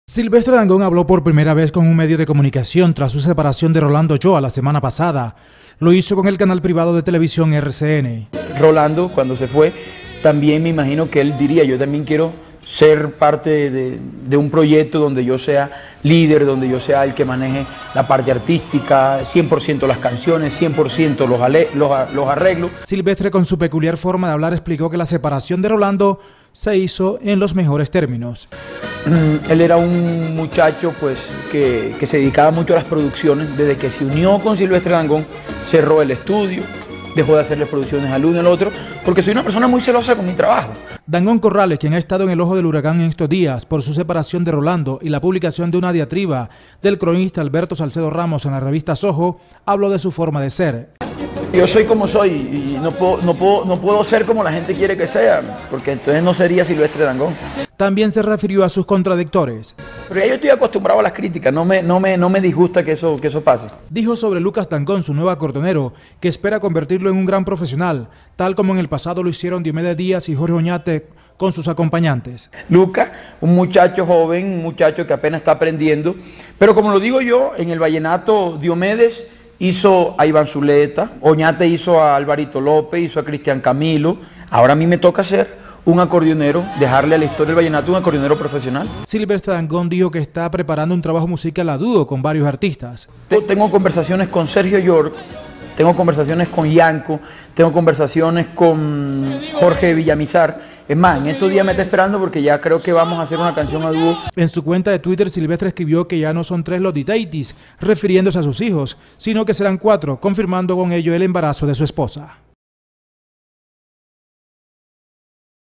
Silvestre Dangond habló por primera vez con un medio de comunicación tras su separación de Rolando Ochoa la semana pasada. Lo hizo con el canal privado de televisión RCN. Rolando, cuando se fue, también me imagino que él diría, yo también quiero ser parte de un proyecto donde yo sea líder, donde yo sea el que maneje la parte artística, 100% las canciones, 100% los arreglos. Silvestre, con su peculiar forma de hablar, explicó que la separación de Rolando se hizo en los mejores términos. Él era un muchacho pues que se dedicaba mucho a las producciones. Desde que se unió con Silvestre Dangond, cerró el estudio, dejó de hacerle producciones al uno y al otro, porque soy una persona muy celosa con mi trabajo. Dangond Corrales, quien ha estado en el ojo del huracán en estos días por su separación de Rolando y la publicación de una diatriba del cronista Alberto Salcedo Ramos en la revista Soho, habló de su forma de ser. Yo soy como soy y no puedo ser como la gente quiere que sea, porque entonces no sería Silvestre Dangond. También se refirió a sus contradictores. Pero ya yo estoy acostumbrado a las críticas, no me disgusta que eso pase. Dijo sobre Lucas Dangond, su nuevo acordeonero, que espera convertirlo en un gran profesional, tal como en el pasado lo hicieron Diomedes Díaz y Jorge Oñate con sus acompañantes. Lucas, un muchacho joven, un muchacho que apenas está aprendiendo, pero como lo digo yo, en el vallenato Diomedes hizo a Iván Zuleta, Oñate hizo a Alvarito López, hizo a Cristian Camilo. Ahora a mí me toca ser un acordeonero, dejarle a la historia del vallenato un acordeonero profesional. Silvestre Dangond dijo que está preparando un trabajo musical a dúo con varios artistas. Tengo conversaciones con Sergio York, tengo conversaciones con Yanko, tengo conversaciones con Jorge Villamizar. Es más, en estos días me está esperando porque ya creo que vamos a hacer una canción a dúo. En su cuenta de Twitter, Silvestre escribió que ya no son 3 los ditaitis, refiriéndose a sus hijos, sino que serán 4, confirmando con ello el embarazo de su esposa.